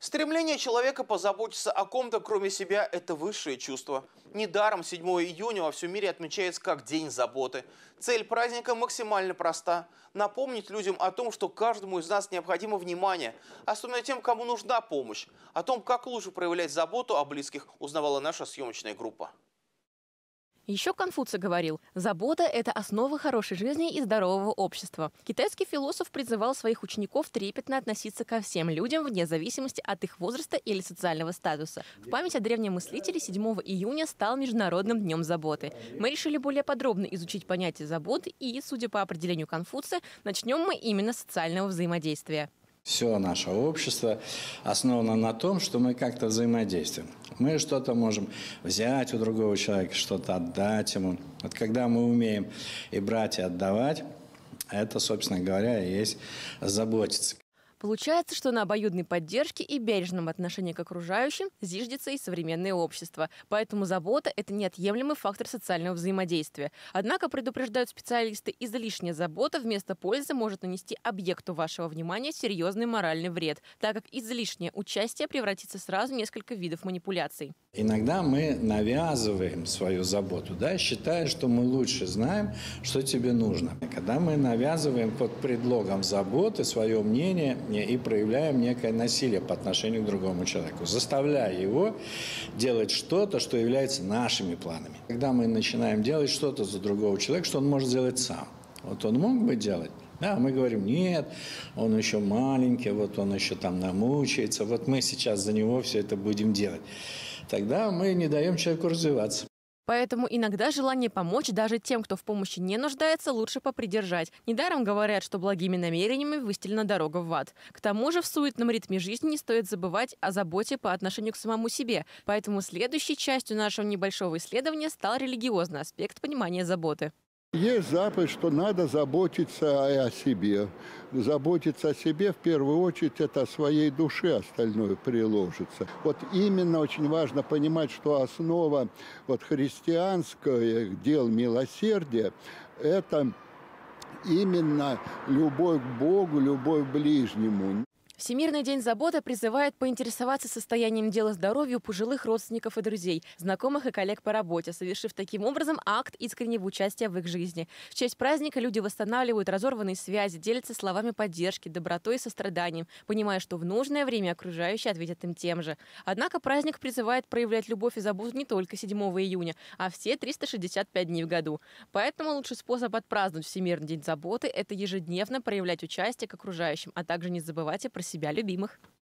Стремление человека позаботиться о ком-то, кроме себя, это высшее чувство. Недаром 7 июня во всем мире отмечается как День заботы. Цель праздника максимально проста. Напомнить людям о том, что каждому из нас необходимо внимание, особенно тем, кому нужна помощь. О том, как лучше проявлять заботу о близких, узнавала наша съемочная группа. Еще Конфуций говорил, забота – это основа хорошей жизни и здорового общества. Китайский философ призывал своих учеников трепетно относиться ко всем людям вне зависимости от их возраста или социального статуса. В память о древнем мыслителе 7 июня стал Международным днем заботы. Мы решили более подробно изучить понятие заботы и, судя по определению Конфуция, начнем мы именно с социального взаимодействия. Все наше общество основано на том, что мы как-то взаимодействуем. Мы что-то можем взять у другого человека, что-то отдать ему. Вот когда мы умеем и брать, и отдавать, это, собственно говоря, и есть заботиться. Получается, что на обоюдной поддержке и бережном отношении к окружающим зиждется и современное общество. Поэтому забота – это неотъемлемый фактор социального взаимодействия. Однако, предупреждают специалисты, излишняя забота вместо пользы может нанести объекту вашего внимания серьезный моральный вред, так как излишнее участие превратится сразу в несколько видов манипуляций. Иногда мы навязываем свою заботу, да, считая, что мы лучше знаем, что тебе нужно. Когда мы навязываем под предлогом заботы свое мнение и проявляем некое насилие по отношению к другому человеку, заставляя его делать что-то, что является нашими планами. Когда мы начинаем делать что-то за другого человека, что он может сделать сам. Вот он мог бы делать. Да, мы говорим, нет, он еще маленький, вот он еще там намучается, вот мы сейчас за него все это будем делать. Тогда мы не даем человеку развиваться. Поэтому иногда желание помочь даже тем, кто в помощи не нуждается, лучше попридержать. Недаром говорят, что благими намерениями выстелена дорога в ад. К тому же в суетном ритме жизни не стоит забывать о заботе по отношению к самому себе. Поэтому следующей частью нашего небольшого исследования стал религиозный аспект понимания заботы. Есть заповедь, что надо заботиться о себе. Заботиться о себе, в первую очередь, это о своей душе, остальное приложится. Вот именно очень важно понимать, что основа христианских дел милосердия – это именно любовь к Богу, любовь к ближнему. Всемирный день заботы призывает поинтересоваться состоянием дела здоровья у пожилых родственников и друзей, знакомых и коллег по работе, совершив таким образом акт искреннего участия в их жизни. В честь праздника люди восстанавливают разорванные связи, делятся словами поддержки, добротой и состраданием, понимая, что в нужное время окружающие ответят им тем же. Однако праздник призывает проявлять любовь и заботу не только 7 июня, а все 365 дней в году. Поэтому лучший способ отпраздновать Всемирный день заботы – это ежедневно проявлять участие к окружающим, а также не забывать и про себя любимых.